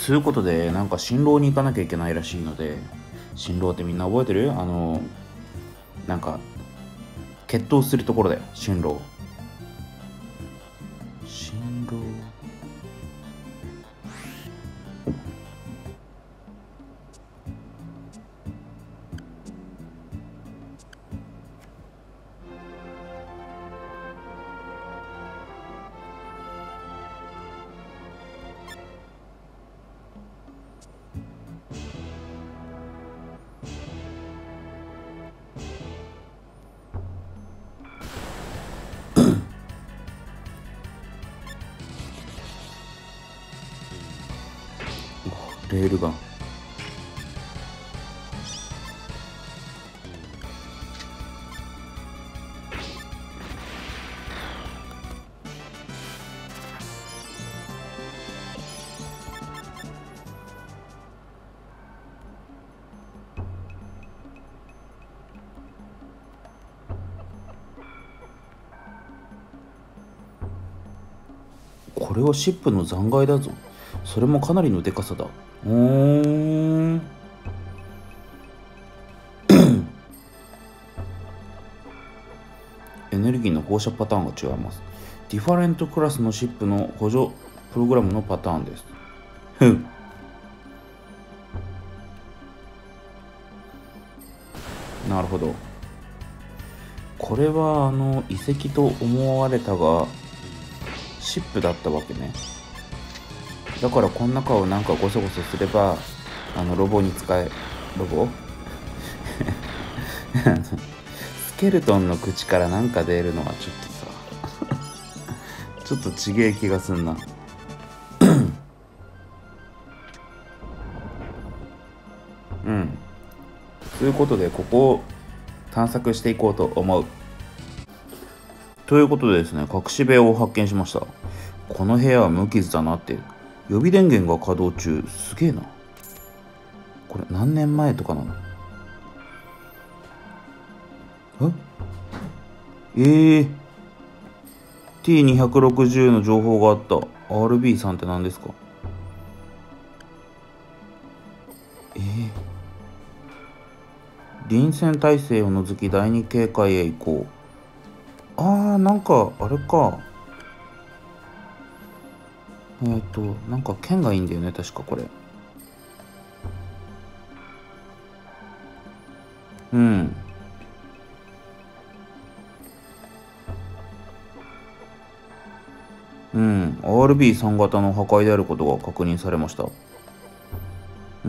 つうことで、なんか新郎に行かなきゃいけないらしいので、新郎ってみんな覚えてる？なんか、決闘するところだよ、新郎。新郎。レールガン。これはシップの残骸だぞ。それもかなりのでかさだ。エネルギーの放射パターンが違います。ディファレントクラスのシップの補助プログラムのパターンです。ふん。なるほど。これは遺跡と思われたがシップだったわけね。だからこの中をなんかゴソゴソすればロボに使え。ロボスケルトンの口からなんか出るのはちょっとさちょっとちげえ気がすんな。うん。ということでここを探索していこうと思う。ということでですね、隠し部屋を発見しました。この部屋は無傷だなって。予備電源が稼働中。すげえな。これ何年前とかなの？T260 の情報があった。RB さんって何ですか？臨戦態勢を除き第二警戒へ行こう。なんかあれか。なんか剣がいいんだよね、確かこれ。うん。RB3 型の破壊であることが確認されました。うん。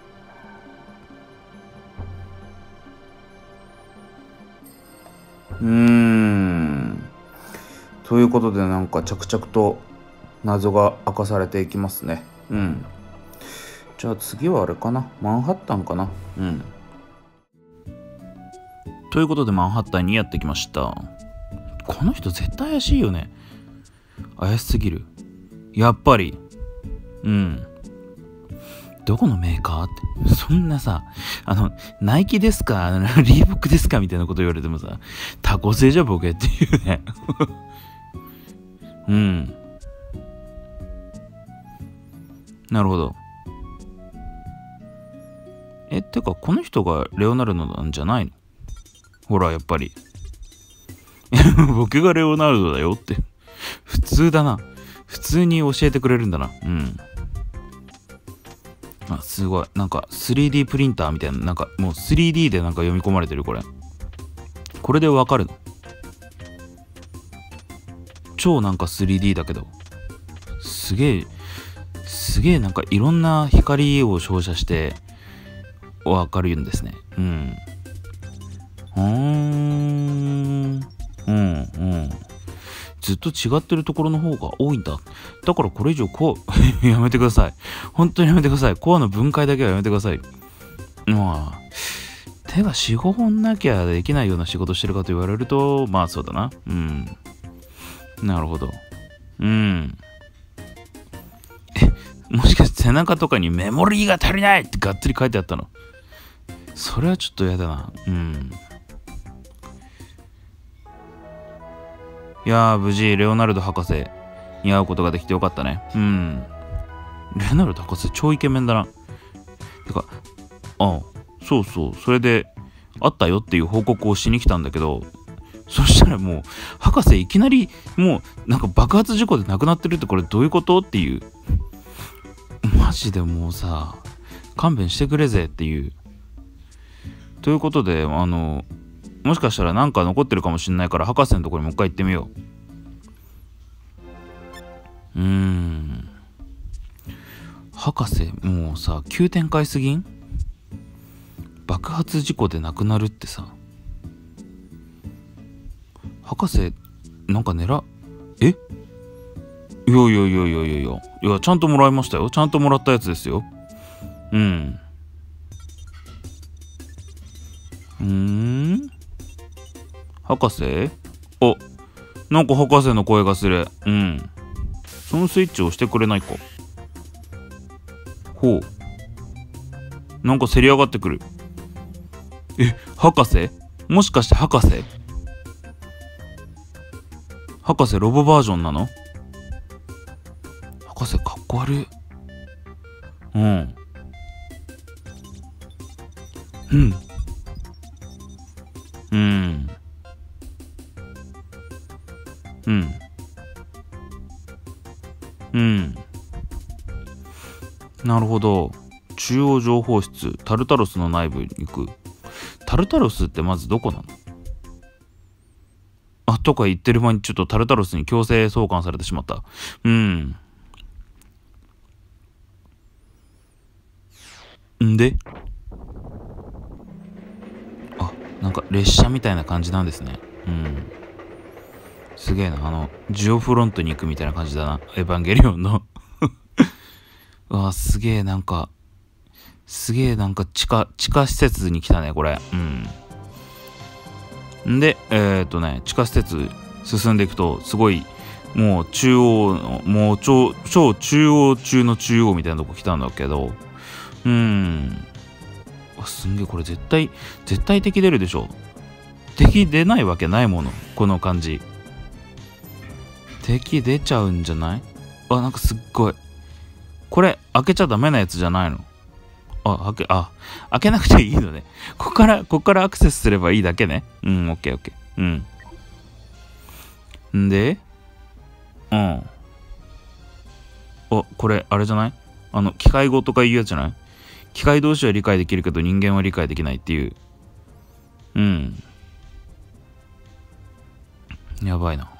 ということでなんか着々と謎が明かされていきますね。うん。じゃあ次はあれかな。マンハッタンかな。うん。ということでマンハッタンにやってきました。この人絶対怪しいよね。怪しすぎる。やっぱり。うん。どこのメーカーって。そんなさ、ナイキですかリーボックですかみたいなこと言われてもさ、タコ製じゃボケっていうね。うん。なるほど。てかこの人がレオナルドなんじゃないの？ほらやっぱり僕がレオナルドだよって普通だな。普通に教えてくれるんだな。うん。すごい。なんか 3D プリンターみたいな、なんかもう 3D でなんか読み込まれてるこれ。これでわかるの？超なんか 3D だけど。すげえなんかいろんな光を照射してわかるんですね。うん。ずっと違ってるところの方が多いんだ。だからこれ以上やめてください。本当にやめてください。コアの分解だけはやめてください。手が4、5本なきゃできないような仕事してるかと言われると、まあそうだな。うん。なるほど。うん。もしかして背中とかにメモリーが足りないってがっつり書いてあったの？それはちょっとやだな。うん。いやー、無事レオナルド博士に会うことができてよかったね。うん。 レナルド博士超イケメンだな。てか、そうそう、それで会ったよっていう報告をしに来たんだけど、そしたらもう博士いきなりもうなんか爆発事故で亡くなってるって、これどういうことっていう、マジでもうさ勘弁してくれぜっていう。ということでもしかしたらなんか残ってるかもしんないから、博士のところにもう一回行ってみよう。博士もうさ急展開すぎん？爆発事故で亡くなるってさ、博士なんかいやちゃんともらいましたよ。ちゃんともらったやつですよ。博士？なんか博士の声がする。そのスイッチを押してくれないか。ほう、なんかせり上がってくる。博士？もしかして博士ロボバージョンなの？博士かっこ悪い。なるほど。中央情報室、タルタロスの内部に行く。タルタロスってまずどこなの？とか言ってる間にちょっとタルタロスに強制送還されてしまった。んで、なんか列車みたいな感じなんですね。すげえな。ジオフロントに行くみたいな感じだな、エヴァンゲリオンの。すげえなんか地下施設に来たねこれ。で地下施設進んでいくと、すごいもう中央の超中央中の中央みたいなとこ来たんだけど、すんげえ、これ絶対敵出るでしょ。敵出ないわけないもの、この感じ。敵出ちゃうんじゃない？なんかすっごい、これ開けちゃダメなやつじゃないの？開けなくていいのね。ここからアクセスすればいいだけね。オッケー。んで、これあれじゃない？機械語とかいうやつじゃない？機械同士は理解できるけど人間は理解できないっていう。やばいな。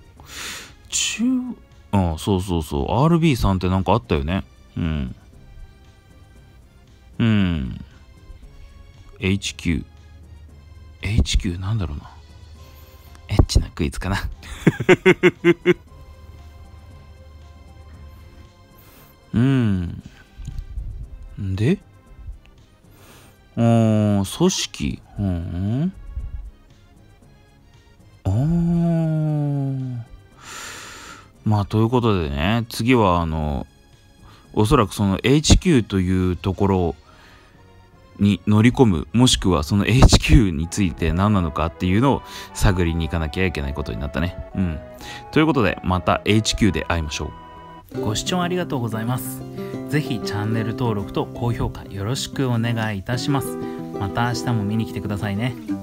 そう。RB さんってなんかあったよね。HQ なんだろうな。エッチなクイズかな。で、組織。まあということでね、次はおそらくその HQ というところに乗り込む、もしくはその HQ について何なのかっていうのを探りに行かなきゃいけないことになったね。ということで、また HQ で会いましょう。ご視聴ありがとうございます。ぜひチャンネル登録と高評価よろしくお願いいたします。また明日も見に来てくださいね。